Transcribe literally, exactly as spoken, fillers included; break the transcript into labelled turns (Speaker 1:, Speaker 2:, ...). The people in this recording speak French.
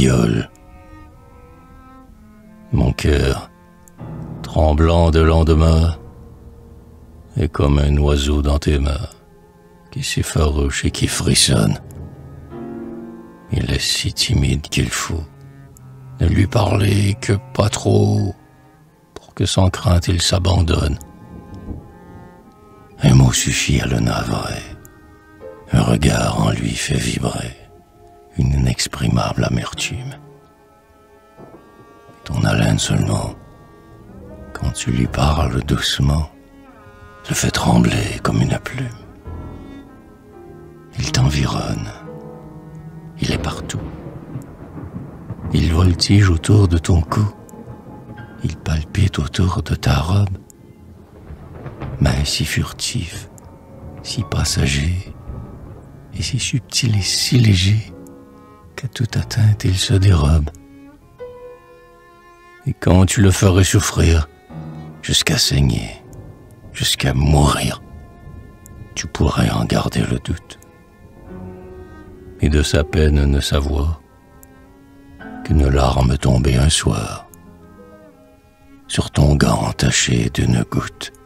Speaker 1: viole. Mon cœur, tremblant de lendemain, est comme un oiseau dans tes mains, qui s'effarouche et qui frissonne. Il est si timide qu'il faut ne lui parler que pas trop, pour que sans crainte il s'abandonne. Un mot suffit à le navrer, un regard en lui fait vibrer une inexprimable amertume. Ton haleine seulement, quand tu lui parles doucement, le fait trembler comme une plume. Il t'environne, il est partout. Il voltige autour de ton cou, il palpite autour de ta robe. Mais si furtif, si passager, et si subtil et si léger, qu'à toute atteinte il se dérobe. Et quand tu le ferais souffrir, jusqu'à saigner, jusqu'à mourir, tu pourrais en garder le doute, et de sa peine ne savoir qu'une larme tombée un soir sur ton gant entaché d'une goutte.